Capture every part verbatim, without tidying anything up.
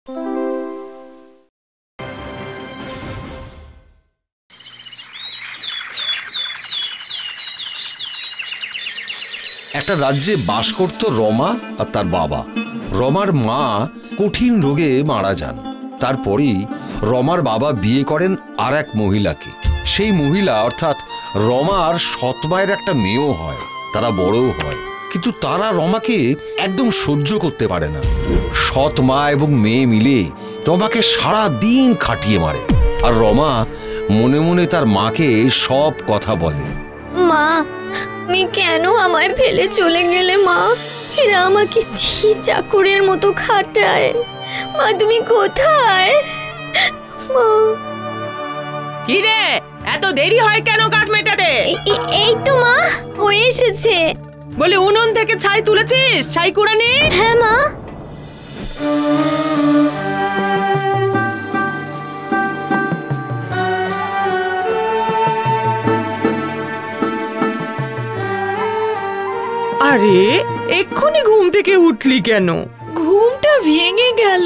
একটা রাজ্যে বাস করত রমা আর তার বাবা। রমার মা কঠিন রোগে মারা যান। তারপরেই রমার বাবা বিয়ে করেন আর এক মহিলাকে। সেই মহিলা অর্থাৎ রমার সৎ মায়ের একটা মেয়েও হয়, তারা বড়ও হয়, কিন্তু তারা রমাকে একদম সহ্য করতে পারে না। সৎ মা এবং মেয়ে মিলে রমাকে সারা দিন খাটিয়ে মারে, আর রমা মনে মনে তার মাকে সব কথা বলে। মা, তুমি কেন আমায় ফেলে চলে গেলে মা? এরা আমাকে ঝি চাকরের মতো খাটায়। মা তুমি কোথায়? কি রে, এত দেরি হয় কেন কাঠ মেটাতে? এই তো মা, হয়ে এসেছে। বলে উনুন থেকে ছাই তুলেছিস ছাইকুরানি? হ্যাঁ মা। আরে এক্ষুনি ঘুম থেকে উঠলি কেন? ঘুমটা ভেঙে গেল।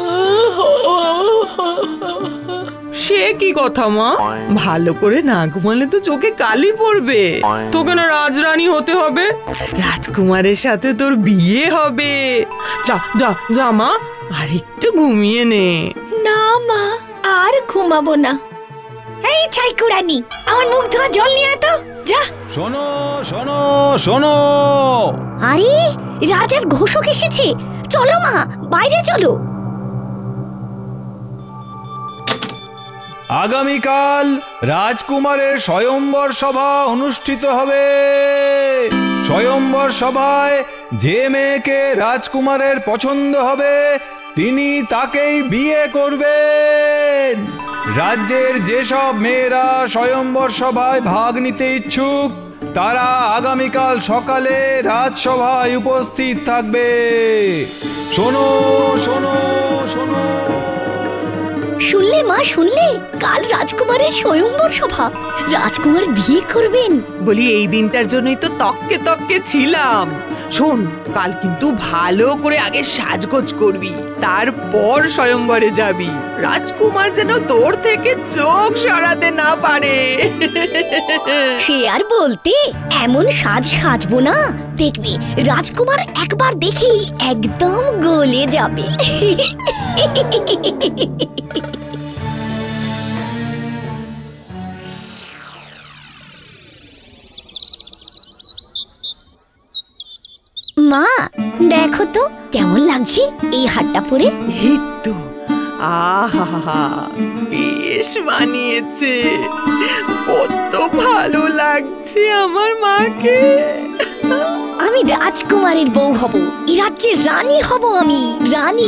সে কি কথা মা, ভালো করে না ঘুমালে তো চোখে কালি পড়বে। তোকে না রাজরানী হতে হবে, রাজকুমারের সাথে তোর বিয়ে হবে। যা যা যা মা, আর একটু ঘুমিয়ে নে। না মা, আর ঘুমাবো না। এই ছাইকুরানি, আমার মুখ ধোয়া জল নিয়ে আয় তো, যা। শোনো শোনো শোনো, আরে রাজার ঘোষক এসেছে, চলো মা বাইরে চলো। আগামীকাল রাজকুমারের স্বয়ম্বর সভা অনুষ্ঠিত হবে। স্বয়ম্বর সভায় যে মেয়েকে রাজকুমারের পছন্দ হবে তিনি তাকেই বিয়ে করবেন। রাজ্যের যেসব মেয়েরা স্বয়ম্বর সভায় ভাগ নিতে ইচ্ছুক তারা আগামীকাল সকালে রাজসভায় উপস্থিত থাকবে। শোনো শোনো শোনো। শুনলে মা, শুনলে? কাল রাজকুমারের স্বয়ম্বর সভা, রাজকুমার বিয়ে করবেন। বলি এই দিনটার জন্যই তো তককে তককে ছিলাম। শোন, কাল কিন্তু ভালো করে আগে সাজগোজ করবি, তারপর স্বয়ম্বরে যাবি। রাজকুমার যেন তোর থেকে চোখ সরাতে না পারে। সে আর বলতে, এমন সাজ সাজবো না, দেখবি রাজকুমার একবার দেখেই একদম গলে যাবে। মা দেখো তো কেমন লাগছে এই হারটা পরে। এই তো, আহা বেশ মানিয়েছে, কত ভালো লাগছে আমার মাকে। আমি রাজকুমারের বউ হব, এই রাজ্যের রানী হব, আমি রানী।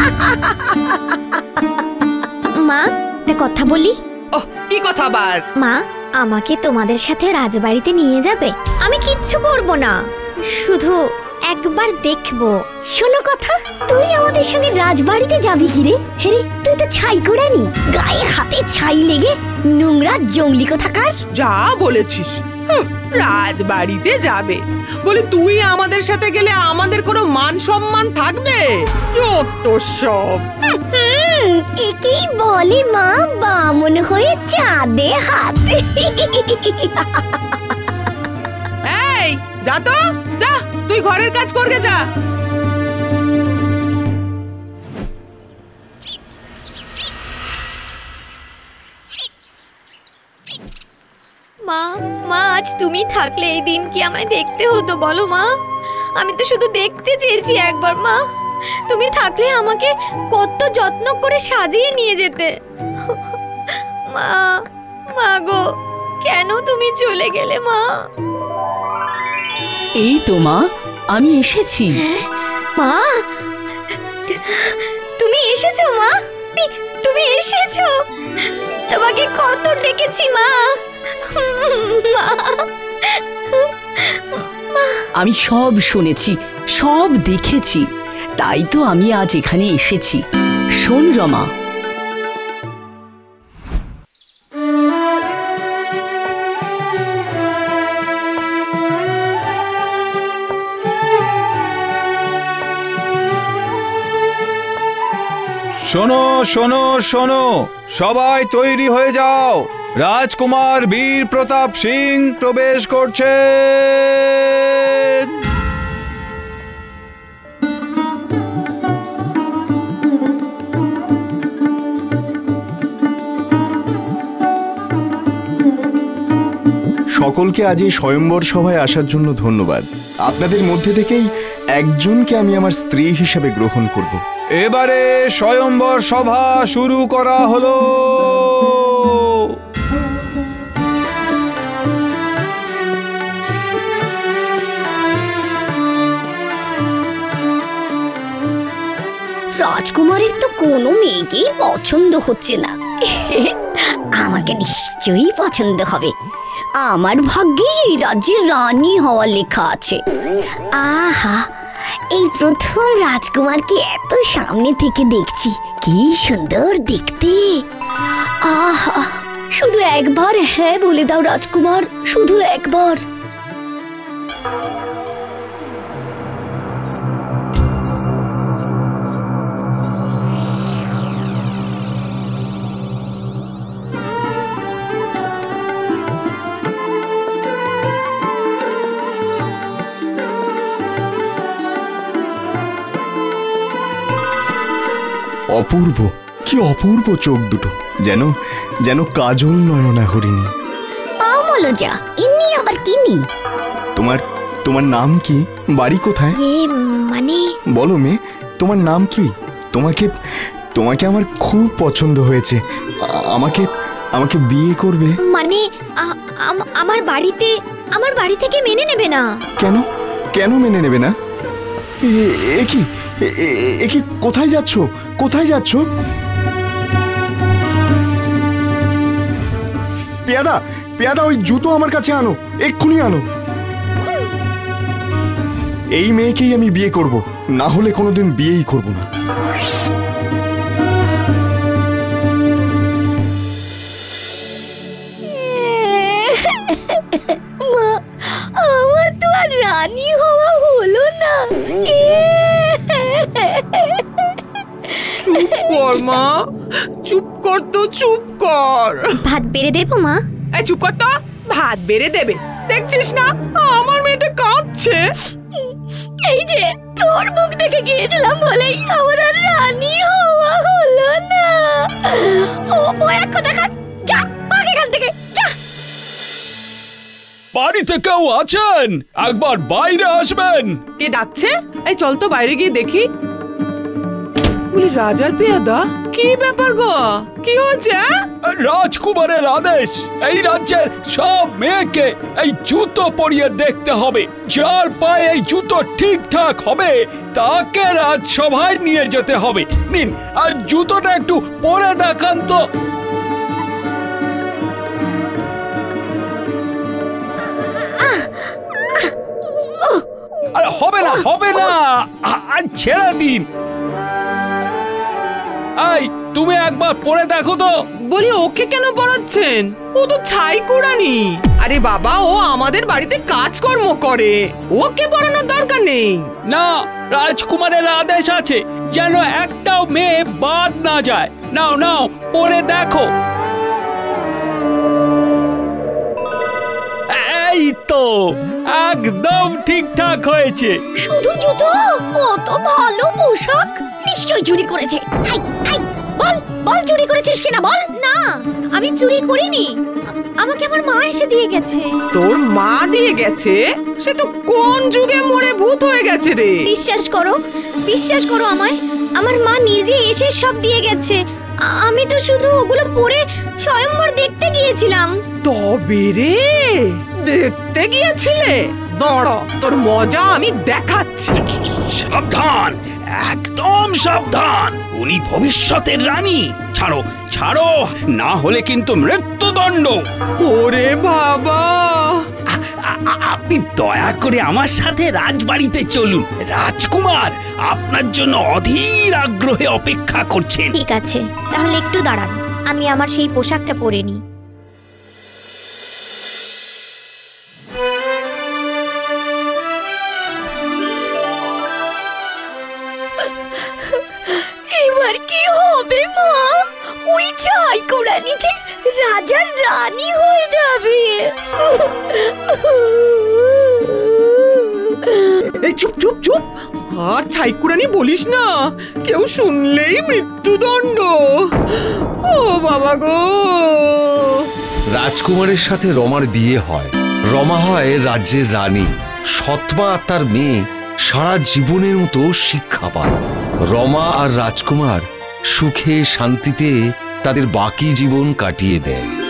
মা একটা কথা বলি। ও কি কথা আবার? মা, আমাকে তোমাদের সাথে রাজবাড়িতে নিয়ে যাবে? আমি কিচ্ছু করব না, শুধু একবার দেখবো। শোনো কথা, তুই আমাদের সঙ্গে রাজবাড়িতে যাবি কি রে? হেরে, তুই তো ছাইকুরানি, গায়ে হাতে ছাই লেগে নোংরা জঙ্গলি কোথাকার। যা বলেছিস, রাজবাড়িতে যাবে বলে তুই আমাদের সাথে গেলে আমাদের কোনো মান সম্মান থাকবে? যত সব। একেই বলে মা বামন হয়ে চাঁদে হাত। এই যা তো, যা তুই ঘরের কাজ করগে যা। মা, মা আজ তুমি থাকলে এই দিন কি আমায় দেখতে হতো বলো মা? আমি তো শুধু দেখতে চেয়েছি একবার। মা তুমি থাকলে আমাকে কত যত্ন করে সাজিয়ে নিয়ে যেতে। মা, মা গো, কেন তুমি চলে গেলে মা? এই তো মা, আমি এসেছি। মা তুমি এসেছো? মা তুমি এসেছো? তোমাকে কত ডেকেছি মা। আমি সব শুনেছি, সব দেখেছি, তাই তো আমি আজ এখানে এসেছি। শোন রমা, শোনো শোনো শোনো, সবাই তৈরি হয়ে যাও, রাজকুমার বীর প্রতাপ সিং প্রবেশ করছেন। সকলকে আজ এই স্বয়ম্বর সভায় আসার জন্য ধন্যবাদ। আপনাদের মধ্যে থেকেই একজনকে আমি আমার স্ত্রী হিসেবে গ্রহণ করব। এবারে স্বয়ম্বর সভা শুরু করা হলো। রাজকুমারের তো কোনো মেয়েকেই পছন্দ হচ্ছে না। আমাকে নিশ্চয়ই পছন্দ হবে। আমার ভাগ্যে এই রাজ্যের রানী হওয়ার লেখা আছে। আহা, এই প্রথম রাজকুমারকে এত সামনে থেকে দেখছি, কি সুন্দর দেখতে। আহা, শুধু একবার হ্যাঁ বলে দাও রাজকুমার, শুধু একবার। অপূর্ব, কি অপূর্ব চোখ দুটো, যেন যেন কাজল নয়না হরিণী। আমলজা, ইনি আবার কিনি? তোমার তোমার নাম কি, বাড়ি কোথায়? এ মানে বলো মেয়ে, তোমার নাম কি? তোমাকে তোমাকে আমার খুব পছন্দ হয়েছে। আমাকে আমাকে বিয়ে করবে? মানে আমার বাড়িতে আমার বাড়ি থেকে মেনে নেবে না? কেন কেন মেনে নেবে না? এ কি এ কি কোথায় যাচ্ছ, কোথায় যাচ্ছ? পেয়াদা পেয়াদা ওই জুতো আমার কাছে আনো, এক্ষুনি আনো। এই মেয়েকেই আমি বিয়ে করব, না হলে কোনোদিন বিয়েই করব না। মা, আমার তো আর রানী হওয়া হলো না। চুপ কর মা, চুপ কর তো, চুপ কর। ভাত বেড়ে দেবো মা? এই চুপ কর তো, ভাত বেড়ে দেবে? দেখছিস না আমার মেয়েটা কাঁদছে। এই যে তোর মুখ দেখে গিয়েছিলাম বলেই আমার আর রানী হওয়া হলো না। ও বয়া কথা কাট, যা ভাগ এখান থেকে, যা। বাড়িতে কেউ আছেন? একবার বাইরে আসবেন। কে ডাকছে? এই চল তো বাইরে গিয়ে দেখি। বলি রাজার পেয়াদা, কি ব্যাপার গো, কি হচ্ছে? রাজকুমারের আদেশ, এই রাজ্যের সব মেয়েকে এই জুতো পরিয়ে দেখতে হবে। যার পায়ে এই জুতো ঠিকঠাক হবে তাকে রাজসভায় নিয়ে যেতে হবে। নিন, আর জুতোটা একটু পরে দেখান তো। আরে হবে না, হবে না, আর ছেড়ে দিন। এই তুমি একবার পরে দেখো তো। বলি ওকে কেন পড়াচ্ছেন? ও তো ছাইকুরানি। আরে বাবা, ও আমাদের বাড়িতে কাজকর্ম করে, ওকে পড়ানোর দরকার নেই। না, রাজকুমারের আদেশ আছে যেন একটাও মেয়ে বাদ না যায়। নাও নাও, পরে দেখো। এই তো একদম ঠিকঠাক হয়েছে। শুধু জুতো? কত ভালো পোশাক, নিশ্চয় চুরি করেছে। আই আই বল বল, চুরি করেছিস কিনা বল। না, আমি চুরি করিনি, আমাকে আমার মা এসে দিয়ে গেছে। তোর মা দিয়ে গেছে? সে তো কোন যুগে মরে ভূত হয়ে গেছে রে। বিশ্বাস করো, বিশ্বাস করো আমায়, আমার মা নিজে এসে সব দিয়ে গেছে। আমি তো শুধু ওগুলো পরে স্বয়ম্বর দেখতে গিয়েছিলাম। তবে রে, দেখতে গিয়েছিলে? দাঁড়া, তোর মজা আমি দেখাচ্ছি। সাবধান, একদম সাবধান, উনি ভবিষ্যতের রানী। ছাড়ো ছাড়ো, না হলে কিন্তু মৃত্যুদণ্ড। ওরে বাবা, আপনি দয়া করে আমার সাথে রাজবাড়িতে চলুন। রাজকুমার আপনার জন্য অধীর আগ্রহে অপেক্ষা করছেন। ঠিক আছে, তাহলে একটু দাঁড়ান, আমি আমার সেই পোশাকটা পরে নিই। এবার কি হবে? হবে মা? ওই ছাইকুরানি যে রাজার রানী হয়ে যাবে। এই চুপ চুপ চুপ, আর ছাইকুরানি বলিস না, কেউ শুনলেই মৃত্যুদণ্ড। ও বাবা গো। রাজকুমারের সাথে রমার বিয়ে হয়। রমা হয় রাজ্যের রানী। সৎমা আর তার মেয়ে সারা জীবনের মতো শিক্ষা পায়। রমা আর রাজকুমার সুখে শান্তিতে তাদের বাকি জীবন কাটিয়ে দেয়।